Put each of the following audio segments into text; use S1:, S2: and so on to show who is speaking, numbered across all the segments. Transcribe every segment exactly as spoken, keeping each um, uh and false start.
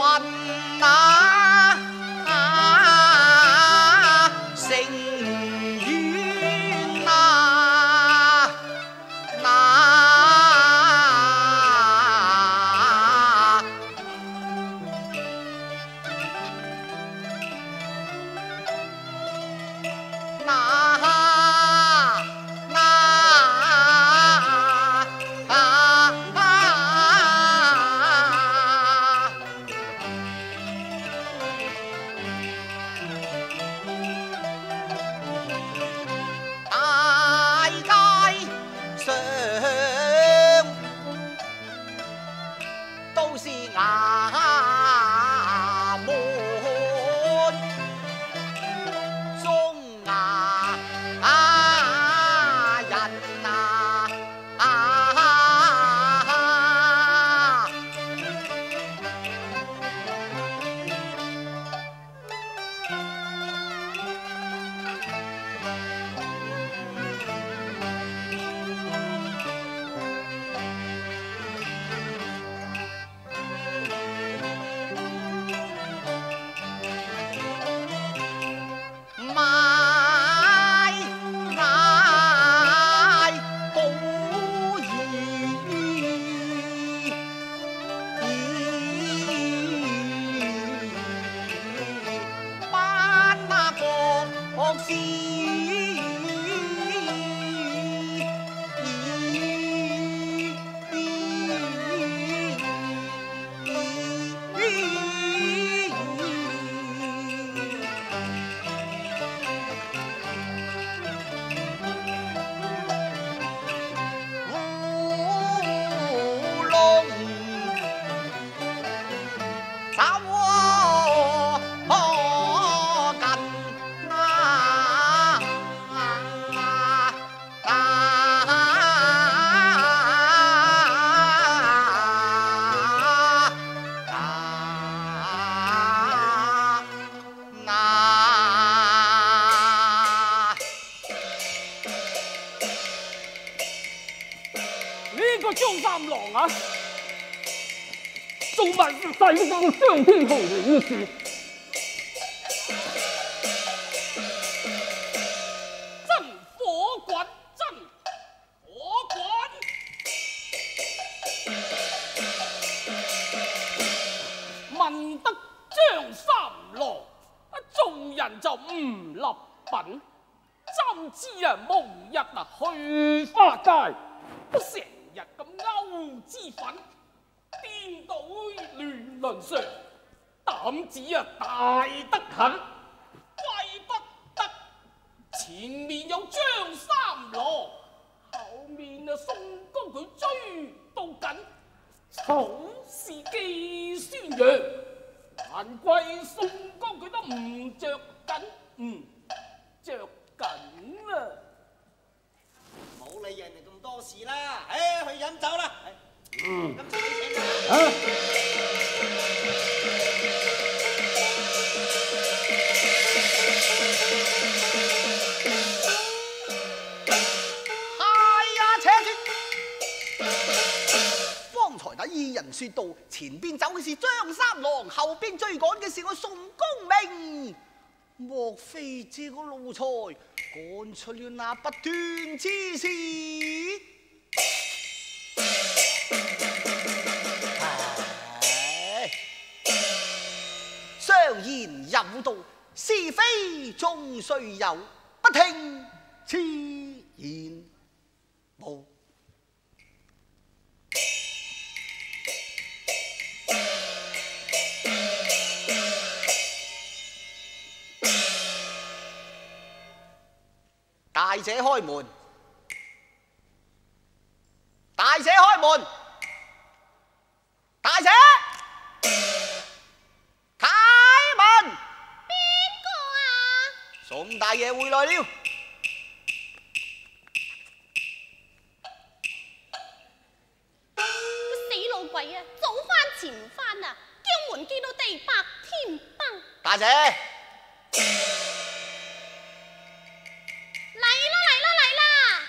S1: 做万事使到上天豪人之事，
S2: 朕火管，朕火管。闻得張三郎，眾人就唔立品。朕知啊，夢日啊去花街，成日咁勾脂粉。 顛倒亂倫常，膽子啊大得很，怪不得前面有張三郎，後面啊宋江佢追到緊，草是寄孫楊，難怪宋江佢都唔着緊，嗯，着緊啊！
S3: 冇理人哋咁多事啦，唉，去飲酒啦。
S1: 嗯，
S3: 今次你請
S1: 啊！
S4: 係呀，且說，方才那二人說道，前邊走嘅是張三郎，後邊追趕嘅是我宋公明。莫非這個奴才幹出了那不端之事？ 常言有道，是非終須有，不聽此言無。大姐開門！大姐開門！大姐！ 宋大爺回來了，
S5: 個死老鬼啊！早翻前翻啊！叫門見到地白天崩。
S4: 大姐，
S5: 嚟啦嚟啦嚟啦！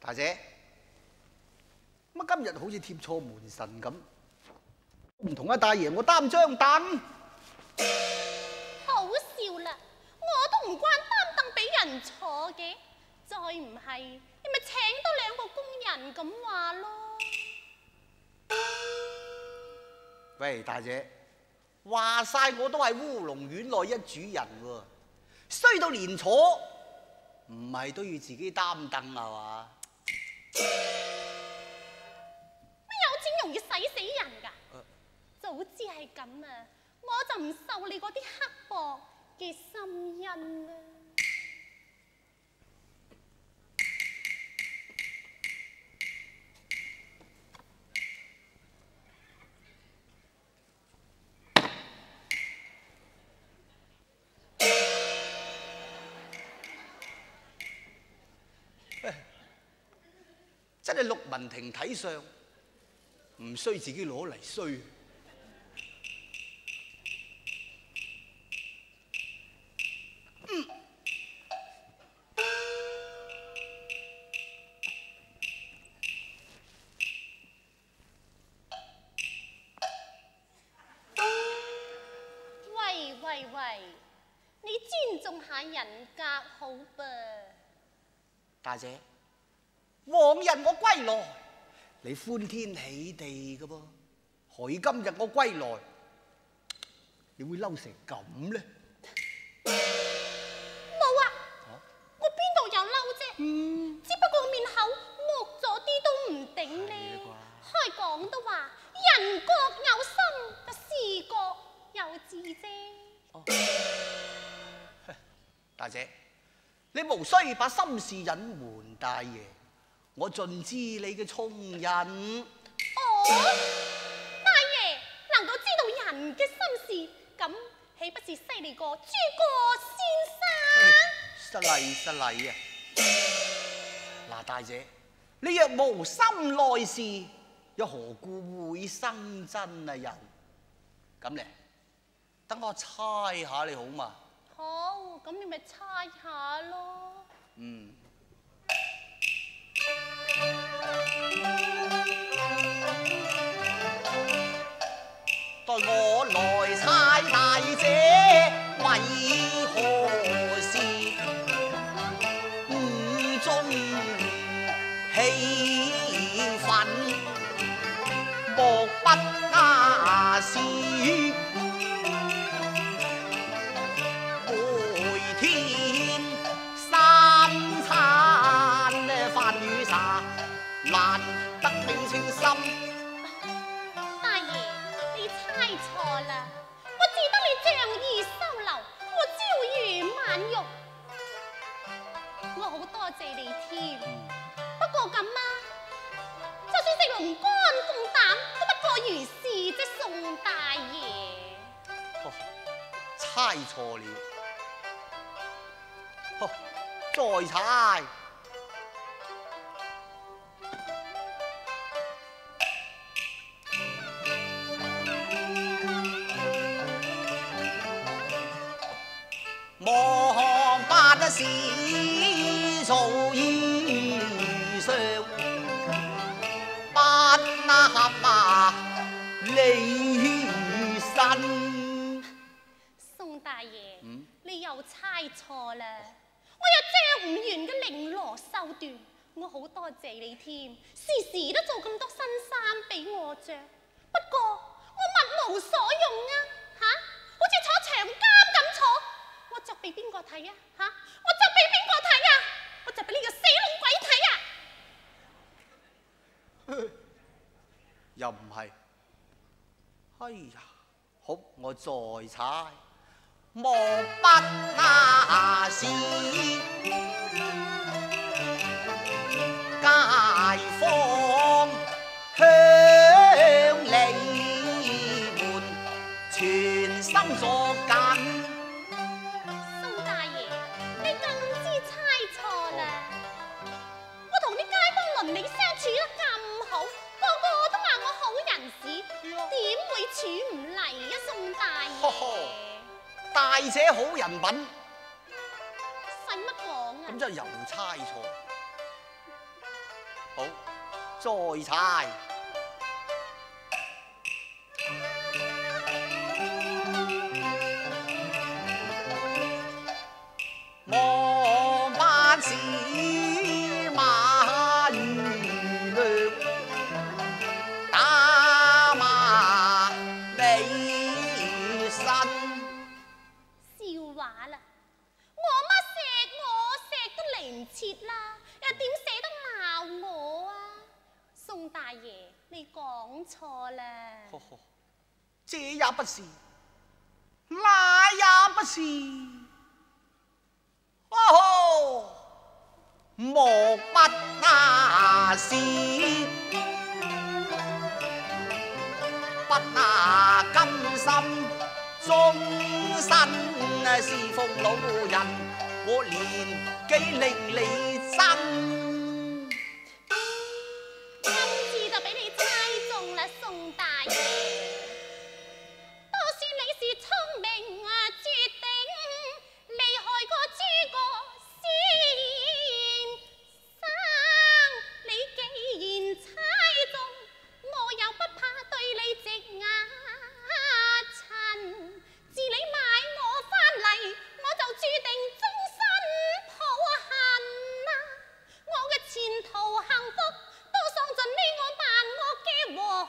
S4: 大姐，乜今日好似貼錯門神咁？唔同阿大爺，我擔張凳。
S5: 好笑啦，我都唔慣擔凳俾人坐嘅。再唔係，你咪請多兩個工人咁話咯。
S4: 喂，大姐，話晒我都係烏龍院內一主人喎，衰到連坐，唔係都要自己擔凳係嘛？
S5: 乜有錢容易使死人㗎？呃、早知係咁啊，我就唔受你嗰啲刻薄嘅心恩啦。
S4: 真係陸文婷睇相，唔衰自己攞嚟衰。嗯，
S5: 喂喂喂，你尊重下人格好噃。
S4: 大姐。往日我歸來，你歡天喜地嘅噃，何以今日我歸來，你會嬲成咁咧？
S5: 冇啊！啊我邊度有嬲啫？嗯，只不過面口木咗啲都唔頂咧。開講都話人各有心，事各有志啫。
S4: 哦，大姐，你無需把心事隱瞞大爺。我盡知你嘅聰仁。
S5: 哦，大爺能夠知道人嘅心事，咁豈不是犀利過諸葛先生？
S4: 失禮失禮啊！嗱，大姐，你若無心內事，又何故會生真啊人？咁咧，等我猜下你好嘛？
S5: 好，咁你咪猜下咯。
S4: 嗯。待我來猜大姐，為何事誤中氣憤，莫不假使每天三餐飯與茶，難得你清心。
S5: 猜錯啦！我只得你仗義收留，我朝如晚肉，我好多謝你添。不過咁啊，就算食龍肝鳳膽，都不過如是啫，宋大爺。
S4: 哦，猜錯了，哦，再猜。望八是做衣裳，不合嘛離身。
S5: 宋大爺，
S4: 嗯、
S5: 你又猜錯啦！我有張唔完嘅綾羅繡緞，我好多謝你添，時時都做咁多新衫俾我着。不過我物無所用啊，吓、啊，好似坐長監咁坐。我着俾邊個睇啊？吓！我着俾邊個睇啊？我着俾呢個死老鬼睇啊！
S4: 又唔係，哎呀，好，我再猜，莫不那是街坊鄉里們全心作緊。
S5: 鄰里相處得咁好，個個都話我好人士，點會處唔嚟啊？宋大爺，
S4: 大姐好人品，
S5: 使乜講啊？
S4: 咁就又猜錯。 好，再猜。我不是马如亮，打马你身。
S5: 笑話啦！我乜錫我錫都嚟唔切啦，又點捨得鬧我啊？宋大爺，你講錯啦！
S4: 呵呵，這也不是，那也不是。哦吼，莫不那是，不那甘心終身侍奉老人，我年紀令你爭。
S5: 今次就俾你猜中啦，宋大爺。都算你是聰明啊，絕頂厲害過諸葛先生。你既然猜中，我又不怕對你直牙親。自你買我翻嚟，我就注定終身抱恨啊！我嘅前途幸福都喪盡呢我萬惡嘅王，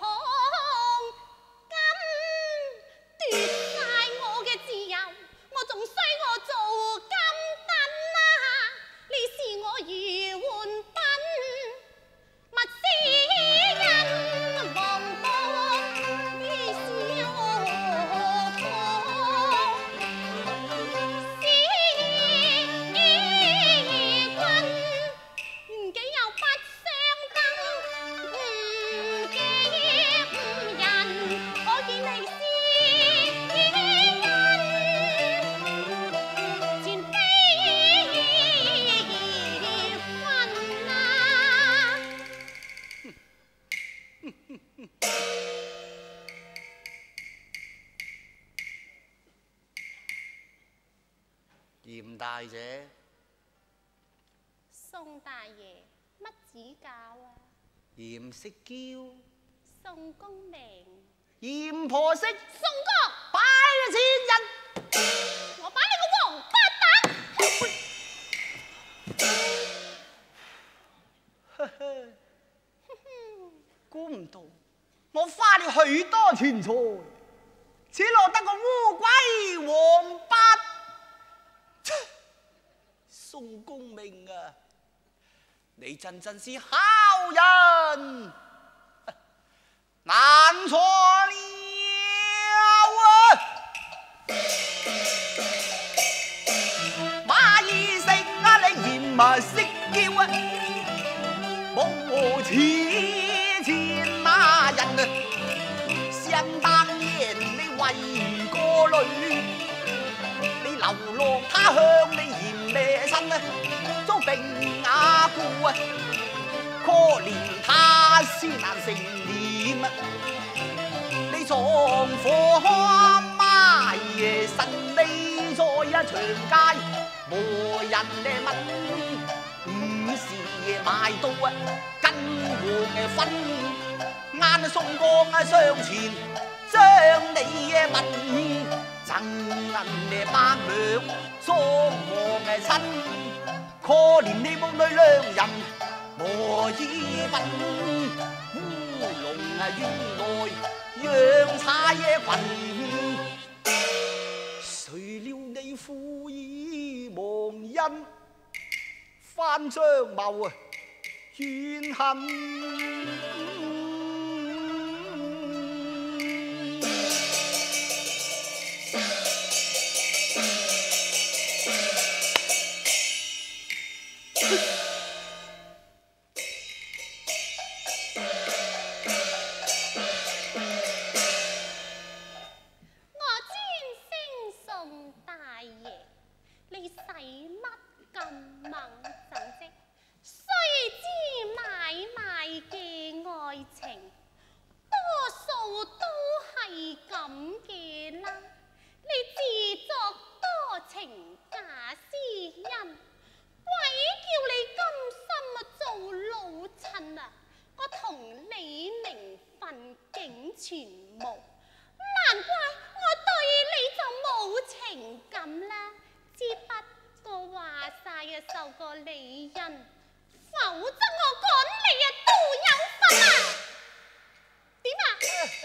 S5: 咁奪晒我嘅自由，我仲需我做金燈啊！你視我如換品，勿使人忘報於小婆。唔己又不相等，唔記誤人，可見你是恩，全非分啊！
S4: 嚴大姐，
S5: 宋大爺，乜指教啊？
S4: 嚴識嬌，
S5: 宋公明，
S4: 嚴婆識，
S5: 宋哥，
S4: 拜千人。
S5: 我把你個王八蛋！
S4: 呵呵，估唔到我花了許多錢財，只落得個烏龜王八。宋公明啊，你真真是好人，難錯了啊！馬二成啊，你嚴啊識叫啊，無此前那人啊，想當年你為個女，你流落他鄉你嫌咩親啊，遭病啞故啊，可憐他思難成念啊，你撞火媽爺神秘在一長街，無人嘅問，午時買到啊跟黃嘅分，晏送光啊上前將你嘅問，贈銀嘅百兩裝黃嘅親，可憐你母女兩人無依分，烏龍啊原來養差嘅群，誰料你父已忘恩，翻張謀啊怨恨。
S5: 愛情全無，難怪我對你就冇情感啦。只不過話晒啊，受過你恩，否則我趕你啊都有份啊！點啊？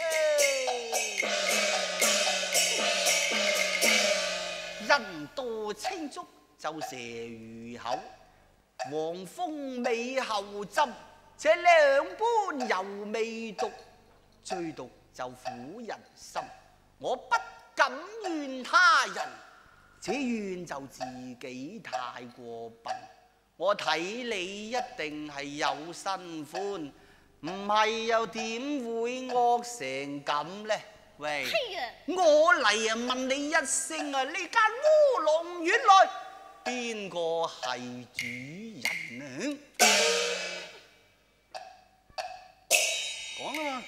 S4: 人多青竹就蛇魚口，黃蜂尾後針，這兩般又未毒，最毒就苦人心。我不敢怨他人，這怨就自己太過笨。我睇你一定係有新歡，唔係又點會惡成咁呢？喂，我嚟啊問你一聲啊，呢間烏龍院內邊個係主人啊？講啊嘛！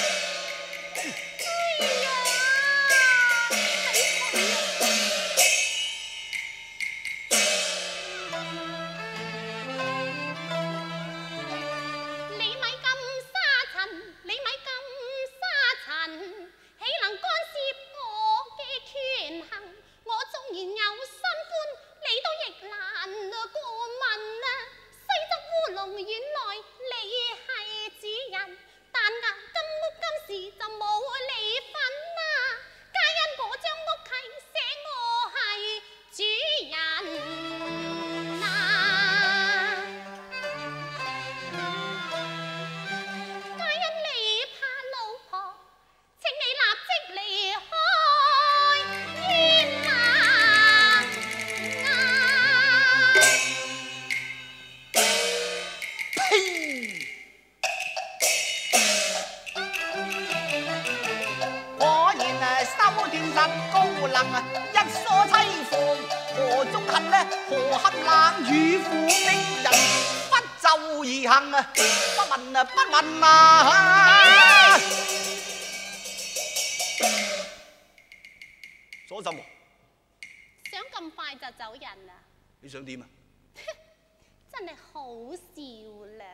S4: 做什麼？
S5: 想咁快就走人啊？
S4: 你想點啊？
S5: 真係好笑啦！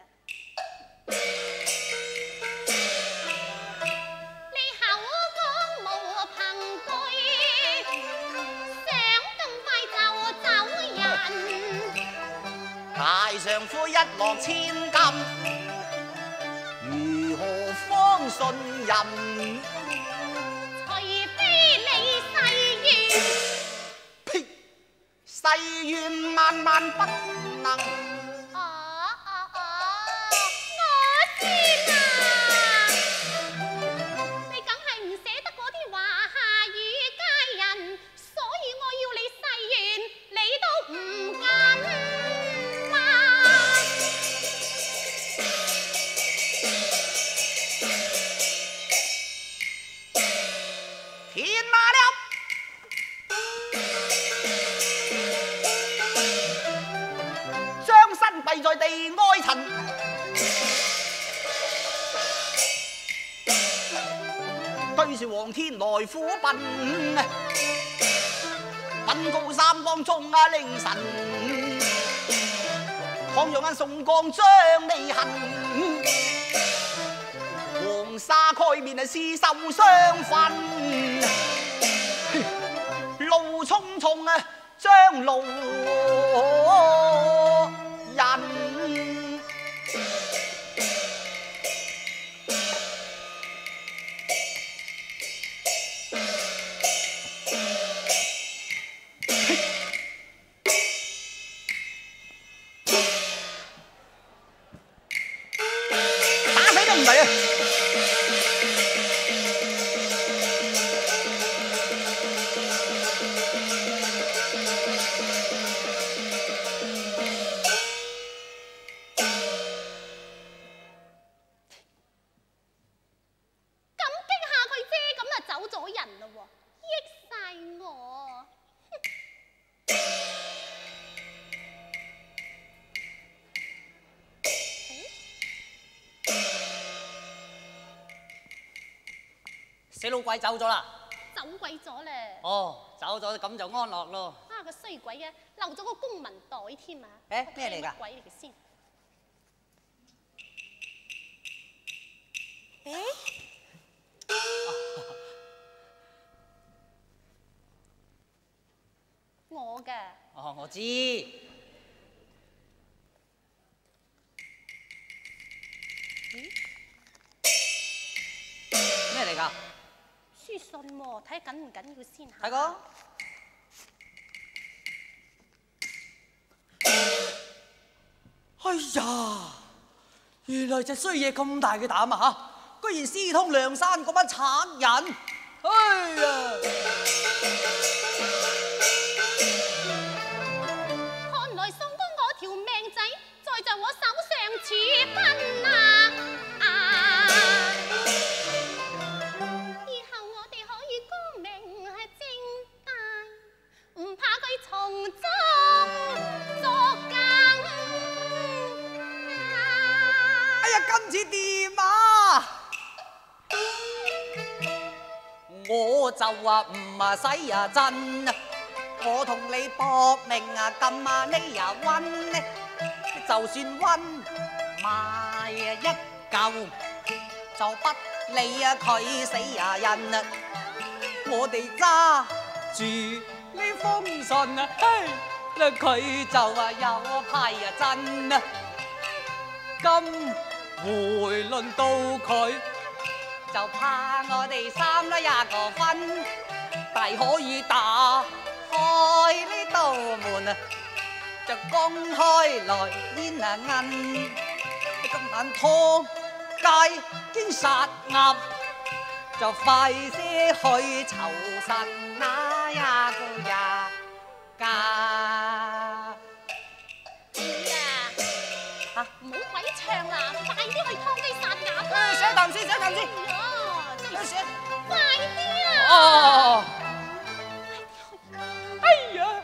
S5: 你口講無憑據，想咁快就走人？
S4: 大丈夫一落千金，如何方信任？誓願萬萬不能。
S5: 哦哦哦，我知啦，你梗係唔捨得嗰啲華夏與佳人，所以我要你誓願，你都唔敢嘛。
S4: 天馬了！跪在地哀塵，對住黃天來苦奔，奔告三江中啊凌晨，倘若間宋江將你恨，黃沙蓋面啊廝守相分，路匆匆啊將路人。打死都唔嚟啊！
S6: 死老鬼走咗啦！
S5: 走鬼咗咧！
S6: 哦，走咗咁就安樂咯。
S5: 啊，個衰鬼啊，漏咗個公文袋添啊！
S6: 誒，咩嚟㗎？
S5: 鬼嚟嘅先。誒，
S6: 哦，我知。咩嚟㗎？
S5: 書信喎，睇下緊唔緊要先嚇。
S6: 睇過。哎呀！原來隻衰嘢咁大嘅膽啊嚇！居然私通梁山嗰班賊人！哎呀！
S5: 看來宋公我條命仔，在在我手上處分啊！啊！以後我哋可以光明正大，唔怕佢從中作梗。
S6: 哎呀，今次掂啊！我就話唔啊使啊真啊！我同你搏命啊，咁啊你呀溫呢？就算溫買一嚿，就不理啊佢死啊人啊！我哋揸住呢封信啊，嘿，嗱佢就話有派啊真啊！今回輪到佢，就怕我哋三啦廿個分，大可以打開呢道門啊，就公開來煙啊銀，今晚拖街兼殺鴨，就快些去酬神那廿個呀家。
S5: 嚇！唔好鬼唱啦，快啲去劏雞殺鴨啦！
S6: 寫啖先，寫啖先。
S5: 哎呀，
S6: 寫。
S5: 快啲啊！
S6: 哦。
S2: 哎呀！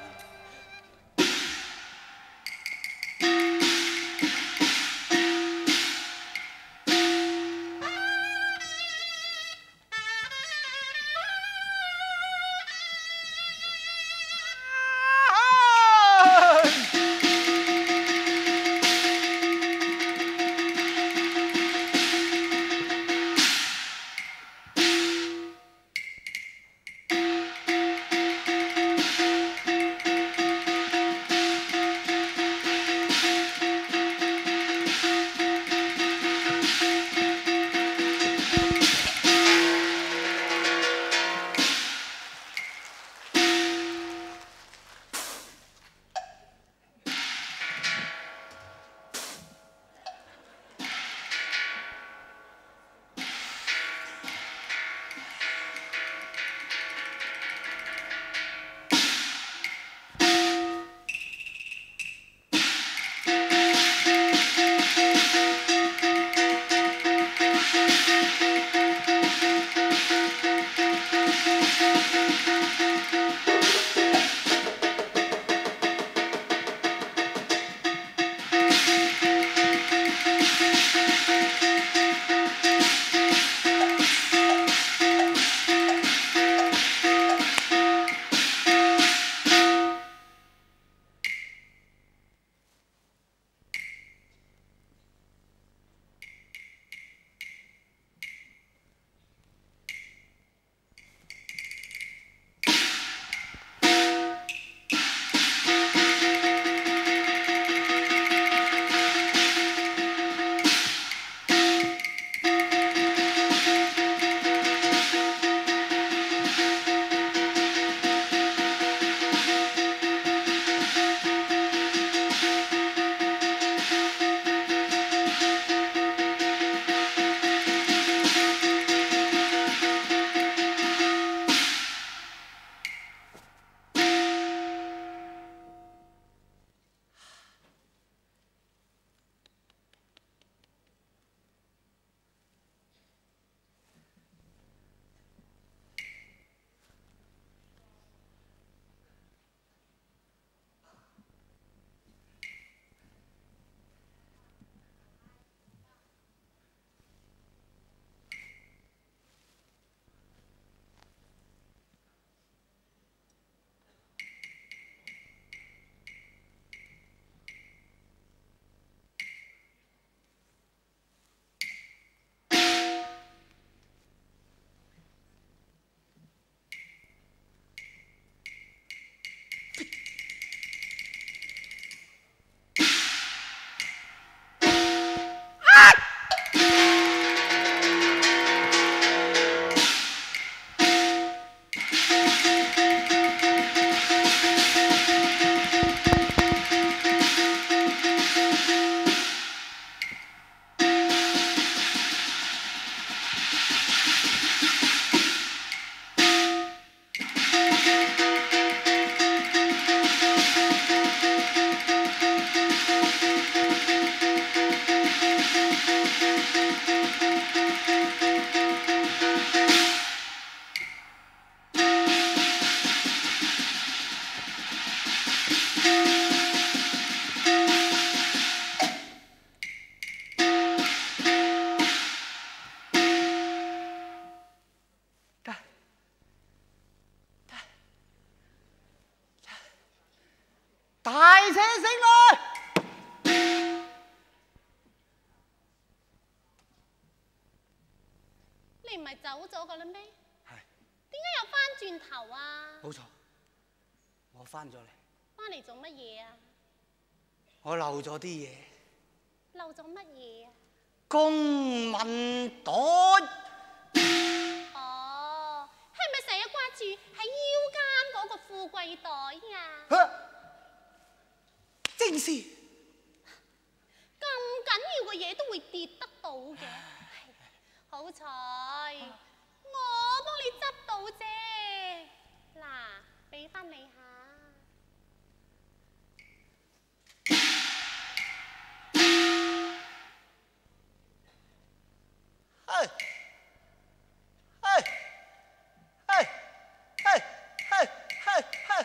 S5: 你唔係走咗噶啦咩？
S4: 係。
S5: 點解又翻轉頭啊？
S4: 冇錯，我翻咗嚟。
S5: 翻嚟做乜嘢啊？
S4: 我漏咗啲嘢。
S5: 漏咗乜嘢啊？
S4: 公文袋。
S5: 哦，係咪成日掛住喺腰間嗰個富貴袋啊？
S4: 啊、正是。
S5: 咁緊要嘅嘢都會跌得到嘅，好彩我幫你執到啫。嗱，俾翻你下。
S4: 哎哎哎哎哎哎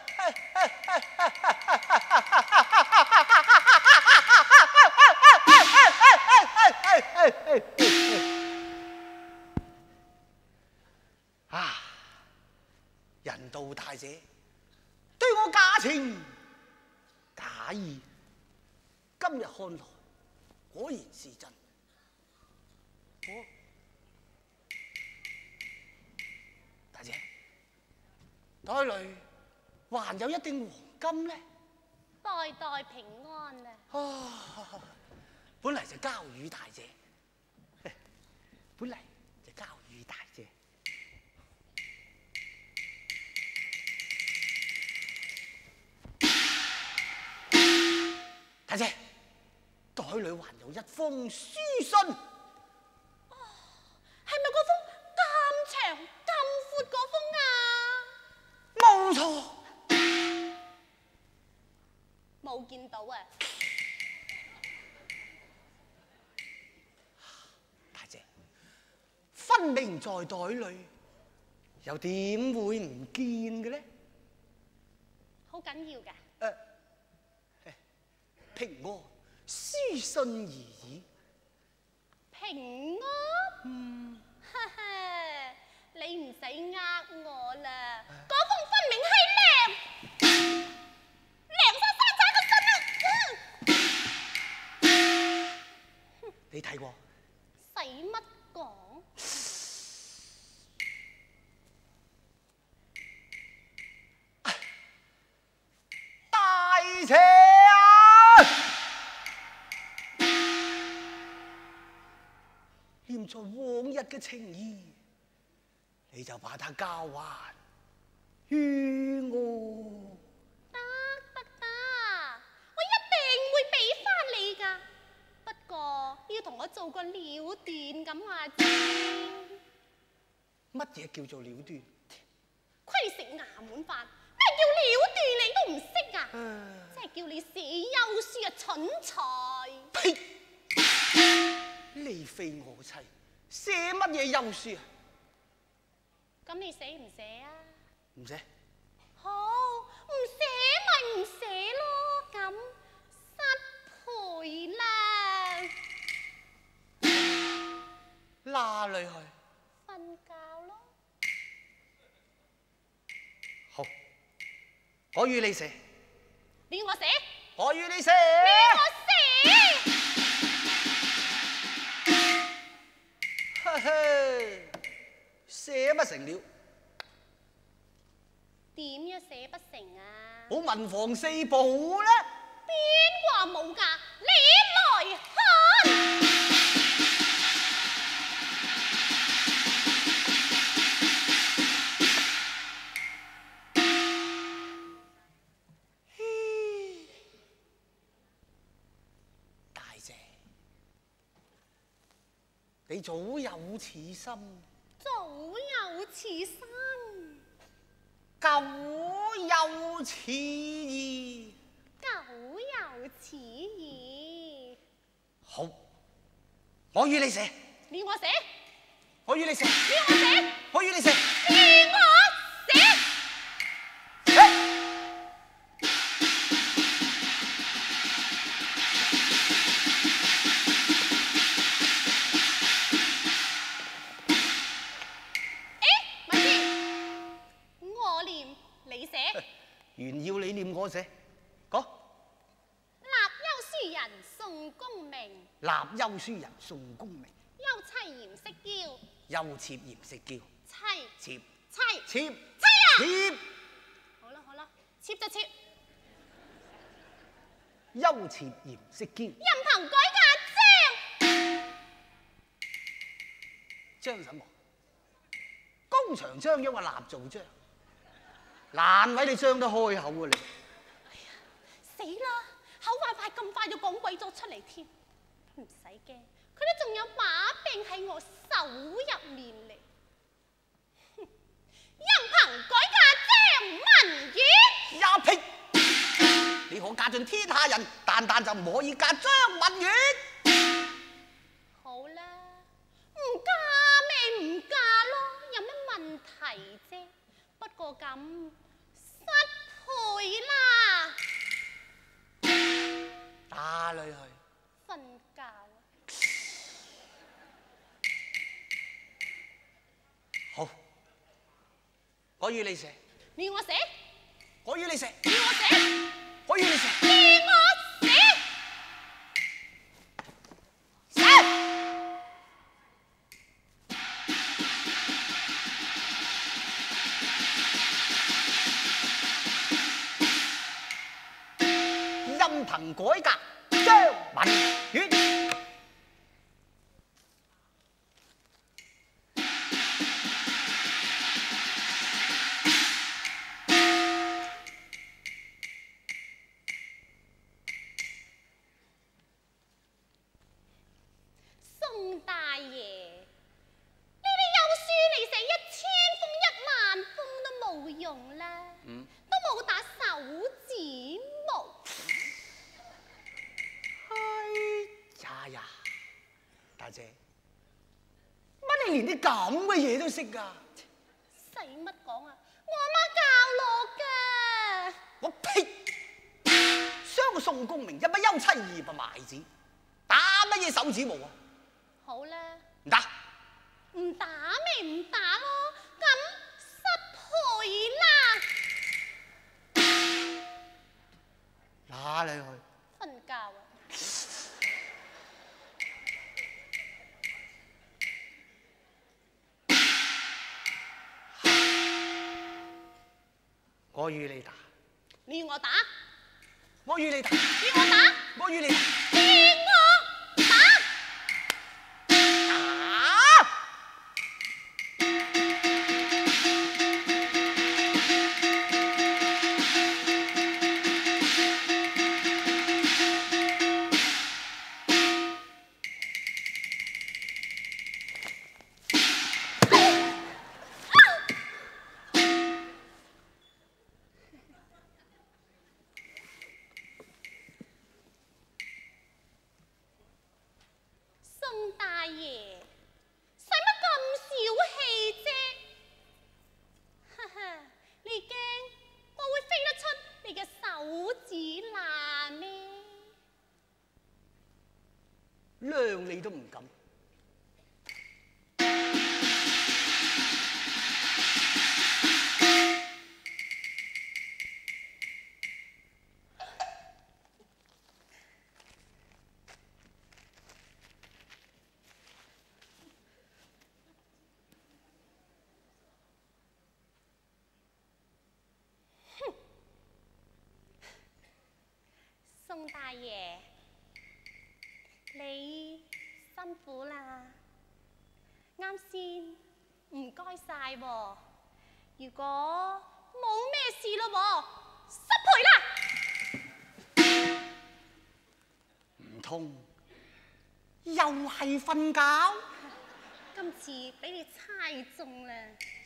S4: 啊！人道大姐對我假情假意，今日看來果然是真。我大姐，袋裏還有一錠黃金呢？
S5: 代代平安啊！
S4: 啊，本嚟就交與大姐，本嚟就交與大姐。大姐，袋裏還有一封書信。
S5: 係咪嗰封咁長咁闊嗰封啊？
S4: 冇錯。
S5: 冇見到啊！
S4: 大姐，分明在袋裏，又點會唔見嘅呢？
S5: 好緊要㗎。
S4: 誒、呃，平安書信而已。
S5: 平安？嗯，哈哈，你唔使呃我啦，嗰封分明係梁梁生生產嘅信啊！
S4: 你睇過？
S5: 使乜講？
S4: 大姐啊！念在往日嘅情誼，你就把它交還於我。
S5: 得得得，我一定會俾翻你㗎。不過要同我做個了斷咁話啫。
S4: 乜嘢叫做了斷？
S5: 虧你食衙門飯，咩叫了斷你都唔識啊？即係叫你寫休書啊，蠢材！
S4: 呸！你非我妻，寫乜嘢休書啊？
S5: 咁你寫唔寫啊？
S4: 唔寫。
S5: 好，唔寫咪唔寫咯，咁失陪啦。
S4: 哪裏去？
S5: 瞓覺咯。
S4: 好，我與你寫。
S5: 你要我寫？
S4: 我與你寫。
S5: 你要我寫？
S4: 嘿嘿，寫不成了。
S5: 點樣寫不成啊？
S4: 冇文房四寶咧？
S5: 邊話冇㗎？你來看。
S4: 大姐，你早有此心，
S5: 早有此心，
S4: 久有此意。
S5: 久有此意。
S4: 好，我與你寫。
S5: 你要我寫？
S4: 我與你寫。
S5: 你要我寫？
S4: 我與你寫。
S5: 你要我寫？
S4: 原要你念我寫，講。
S5: 立休書人宋公明，
S4: 立休書人宋公明，
S5: 有休妻嚴色嬌，
S4: 休妾嚴色嬌，
S5: 妻
S4: 妾
S5: 妻
S4: 妾
S5: 妻啊！
S4: 妾，
S5: 好啦好啦，妾就妾，
S4: 休妾嚴色嬌。
S5: 任憑改嫁張。
S4: 張什麼？工場張央話立做張，難為你張得開口啊你！
S5: 死啦！口快快咁快就講鬼咗出嚟添，唔使驚，佢都仲有把柄喺我手入面嚟。任憑改嫁張文月，
S4: 呀呸！你可嫁盡天下人，但但就唔可以嫁張文月。
S5: 好啦，唔嫁咪唔嫁咯，有乜問題啫？不過咁失陪啦。
S4: 打你去，
S5: 瞓覺啊！
S4: 好，我與你寫，
S5: 你要我寫，
S4: 我與你寫，
S5: 你要我寫，
S4: 我與你寫，
S5: 你我寫，
S4: 寫。任憑改革張文月。
S5: 宋大爺，你哋有書你寫一千封一萬封都冇用啦，
S4: 嗯，
S5: 都冇打手指模。
S4: 哎呀呀，大姐，乜你連啲咁嘅嘢都識㗎？
S5: 使乜講啊？我媽教我㗎。
S4: 我呸！傷宋公明，一不休妻二不賣子，打乜嘢手指模啊？
S5: 好啦，
S4: 唔打，
S5: 唔打咪唔打咯，咁失陪啦。
S4: 打你去。
S5: 瞓覺啊！
S4: 我與你打，
S5: 你要我打，
S4: 我與你打，
S5: 你要我打，
S4: 我與你打。
S5: 你我打。宋大爺，使乜咁小氣啫？哈哈，你驚我會飛得出你嘅手指罅咩？
S4: 諒你都唔敢。
S5: 宋大爺，你辛苦啦。啱先唔該晒喎，如果冇咩事咯喎，失陪啦。
S4: 唔通又係瞓覺？
S5: 今次俾你猜中啦。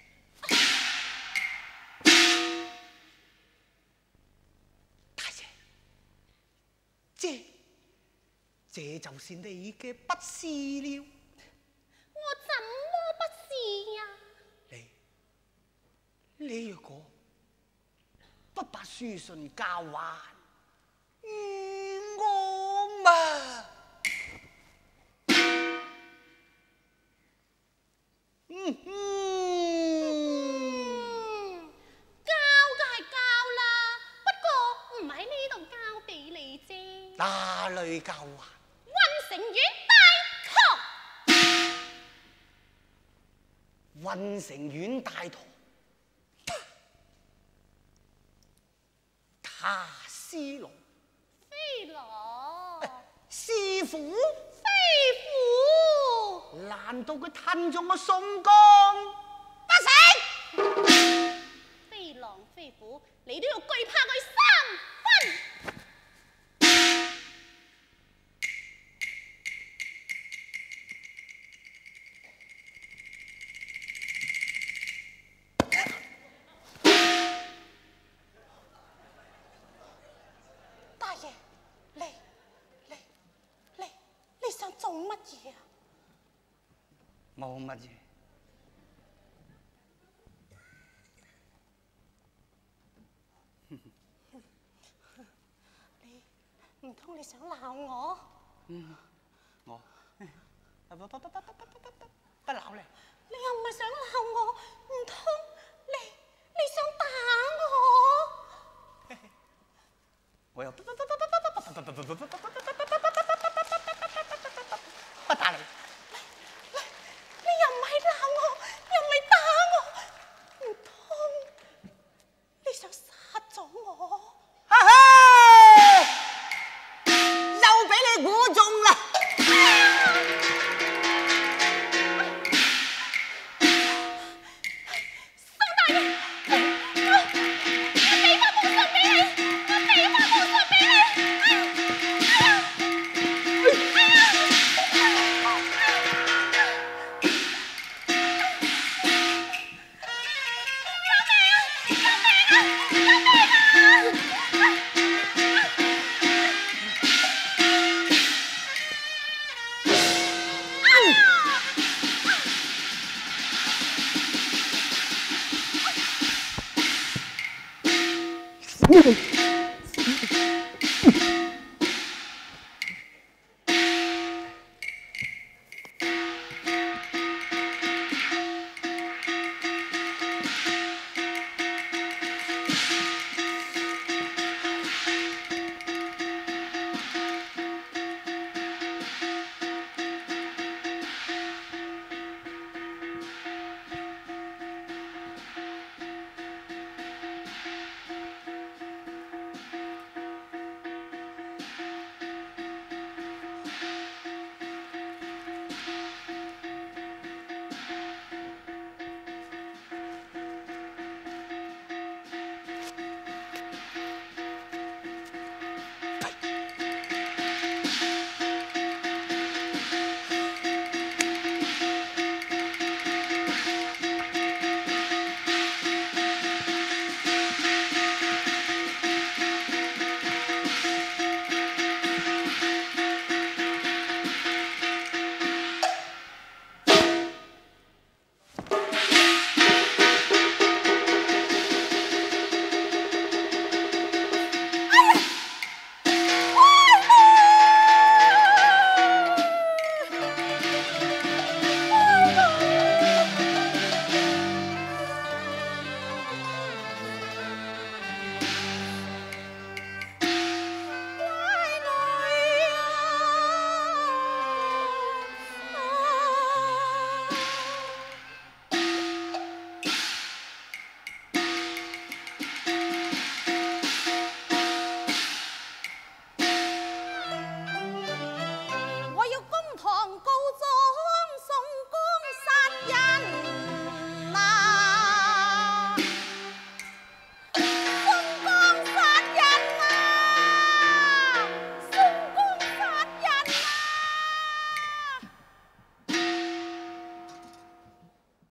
S4: 這這就是你嘅不是了。
S5: 我怎麼不是呀？
S4: 你你若果不把書信交還於我嘛，嗯嗯，
S5: 交嘅係交啦，不過唔喺呢度交俾你啫。
S4: 哪裏交還？
S5: 溫城縣大堂。
S4: 混成阮大堂，他師郎，
S5: 飛郎，
S4: 師傅，
S5: 飛虎，
S4: 難道佢吞咗我宋江？不成！
S5: 飛郎飛虎，你都要懼怕佢三分。大爺，你你你你想做乜嘢啊？
S4: 冇乜嘢。
S5: 你唔通你想鬧我？
S4: 嗯，我不不不不不不不不不鬧你。
S5: 你又唔係想鬧我，唔通你你想打我？
S4: 我又不不不不不不不不不不不不不不打你。
S5: 你又唔係鬧我，又唔係打我，唔通你想殺咗我？
S4: 哈哈，又俾你估中啦！
S1: 你